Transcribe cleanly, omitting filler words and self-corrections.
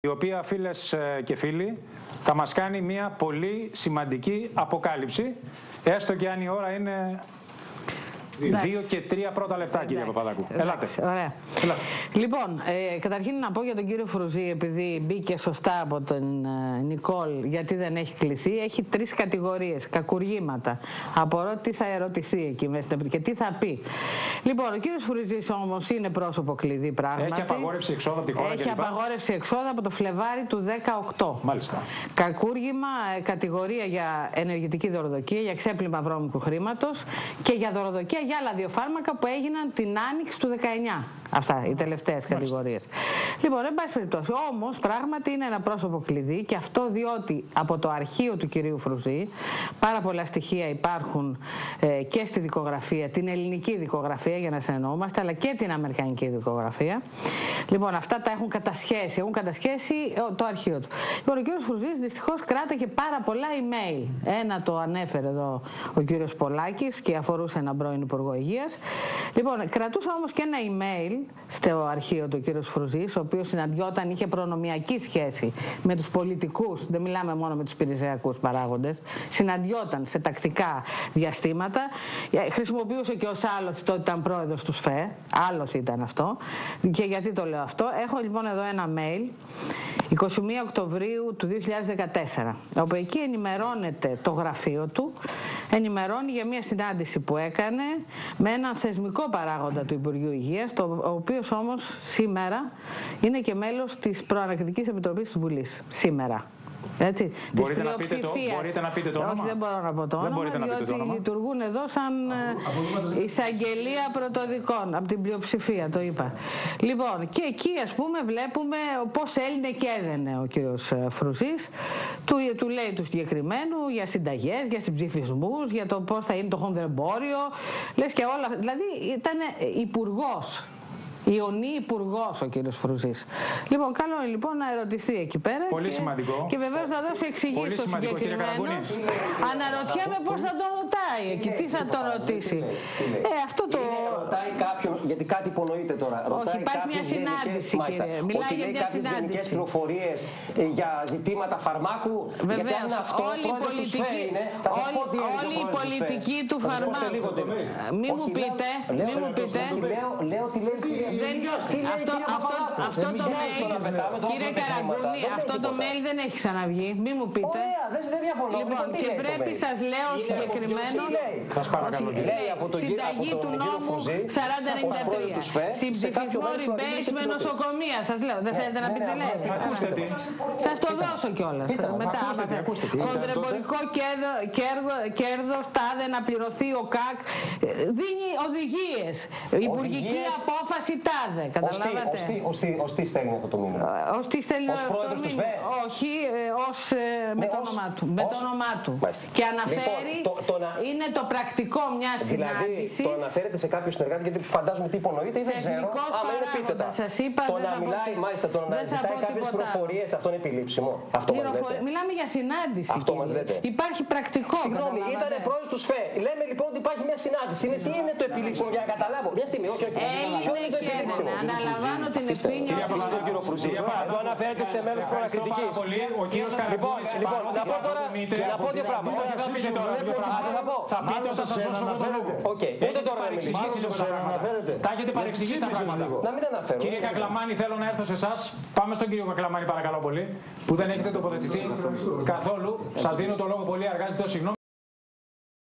Η οποία, φίλες και φίλοι, θα μας κάνει μια πολύ σημαντική αποκάλυψη, έστω και αν η ώρα είναι 2 και 3 πρώτα λεπτά, κύριε Παπαδάκου. Ελάτε. Ωραία. Ελάτε. Λοιπόν, καταρχήν να πω για τον κύριο Φρουζή, επειδή μπήκε σωστά από τον Νικόλ, γιατί δεν έχει κληθεί. Έχει 3 κατηγορίες, κακουργήματα. Απορώ τι θα ερωτηθεί εκεί μέσα και τι θα πει. Λοιπόν, ο κύριος Φρουζής όμως είναι πρόσωπο κλειδί πράγματι. Έχει απαγόρευση εξόδου από τη χώρα. Έχει απαγόρευση εξόδου από το Φλεβάρι του 2018. Μάλιστα. Κακούργημα, κατηγορία για ενεργητική δωροδοκία, για ξέπλυμα βρώμικου χρήματος και για δωροδοκία για άλλα 2 φάρμακα που έγιναν την άνοιξη του 19. Αυτά οι τελευταίες κατηγορίες. Λοιπόν, εν πάση περιπτώσει, όμως πράγματι είναι ένα πρόσωπο κλειδί, και αυτό διότι από το αρχείο του κυρίου Φρουζή πάρα πολλά στοιχεία υπάρχουν και στη δικογραφία, την ελληνική δικογραφία για να συνεννοούμαστε, αλλά και την αμερικανική δικογραφία. Λοιπόν, αυτά τα έχουν κατασχέσει το αρχείο του. Λοιπόν, ο κύριος Φρουζής δυστυχώς κράταγε πάρα πολλά email. Ένα το ανέφερε εδώ ο κύριος Πολάκης και αφορούσε έναν πρώην Υπουργό Υγείας. Λοιπόν, κρατούσε όμως και ένα email στο αρχείο του κύριος Φρουζής, ο οποίος συναντιόταν, είχε προνομιακή σχέση με τους πολιτικούς, δεν μιλάμε μόνο με τους υπηρεσιακούς παράγοντες, συναντιόταν σε τακτικά διαστήματα, χρησιμοποιούσε και ως άλλος, τότε ήταν πρόεδρος του ΣΦΕ, άλλος ήταν αυτό. Και γιατί το λέω αυτό? Έχω λοιπόν εδώ ένα mail 21 Οκτωβρίου του 2014, όπου εκεί ενημερώνεται το γραφείο του, ενημερώνει για μια συνάντηση που έκανε με έναν θεσμικό παράγοντα του Υπουργείου Υγείας, ο οποίος όμως σήμερα είναι και μέλος της Προανακριτικής Επιτροπής της Βουλής. Σήμερα. Έτσι, μπορείτε να πείτε το όνομα? Όχι, δεν μπορώ να πω το όνομα, διότι λειτουργούν εδώ σαν εισαγγελία πρωτοδικών, από την πλειοψηφία, το είπα. Λοιπόν, και εκεί ας πούμε βλέπουμε πώς έλυνε και έδαινε ο κύριος Φρουζής, του λέει του συγκεκριμένου για συνταγές, για συμψηφισμούς, για το πώς θα είναι το χονδρεμπόριο, λες και όλα, δηλαδή ήταν υπουργός. Ιωνή υπουργός ο κύριος Φρουζής. Λοιπόν, καλό είναι λοιπόν να ερωτηθεί εκεί πέρα. Πολύ σημαντικό. Και βεβαίως να δώσει εξηγήσεις ο συγκεκριμένος. Αναρωτιέμαι πώς θα τον ρωτάει εκεί, τι θα τον ρωτήσει. Αυτό το. Ρωτάει κάποιον, γιατί κάτι υπονοείται τώρα. Όχι, υπάρχει μια συνάντηση, κύριε. Μιλάει για μια συνάντηση. Γενικές πληροφορίες για ζητήματα φαρμάκου. Βεβαίως. Όλη η πολιτική του φαρμάκου. Μη μου πείτε. Λέω τι λέει. Αυτό το mail, κύριε Καραγκούνη, αυτό το mail δεν έχει ξαναβγεί, μη μου πείτε. Ωραία, δεν διαφωνώ. Λοιπόν, και πρέπει, σας λέω συγκεκριμένως, συνταγή του νόμου 4093, συμψηφισμό rebase με νοσοκομεία, σας λέω, δεν θέλετε να πείτε λέει. Ακούστε τι. Σας το δώσω κιόλας. Μετά, χονδρεμπορικό κέρδος, τάδε να πληρωθεί ο ΚΑΚ, δίνει οδηγίες, υπουργική απόφαση τάδε, καταλάβατε. Ως τι στέλνει αυτό το μήνυμα? Ως τι στέλνει ως πρόεδρος του ΣΒΕ? Όχι, με το όνομά του. Με το όνομά του. Και αναφέρει, είναι το πρακτικό μια συνάντησης. Δηλαδή, το αναφέρεται σε κάποιο συνεργάτη, γιατί φαντάζομαι τι υπονοείται ή δεν ξέρω. Άμα είναι πείτε τα. Σας είπα, το να μιλάει, μάλιστα, το να ζητάει κάποιες πληροφορίες, αυτό είναι επιλήψιμο? Αυτό μας λέτε? Μιλάμε για συνάντηση. Αυτό μας λέτε? Υπάρχει πρακτικό. Συγγνώμη, ήταν πρόεδρος του ΣΦΕ. Λέμε λοιπόν ότι υπάρχει μια συνάντηση. Τι είναι το επιλήψιμο για να καταλάβω? Μια στιγμή, όχι. Αναλαμβάνω την ευθύνη. Ευχαριστώ κύριο Φρουζή. Εδώ αναφέρεται σε μέλος της Προανακριτικής. Λοιπόν, να πω τώρα να πω δύο πράγματα. Θα πείτε όταν σας δώσω το λόγο. Ούτε τώρα να μιλήσω. Τα έχετε παρεξηγήσει τα πράγματα. Να μην αναφέρω. Κύριε Κακλαμάνη, θέλω να έρθω σε εσάς. Πάμε στον κύριο Κακλαμάνη, παρακαλώ πολύ, που δεν έχετε τοποθετηθεί καθόλου. Σας δίνω το λόγο πολύ αργά, ζητώ συγγνώμη.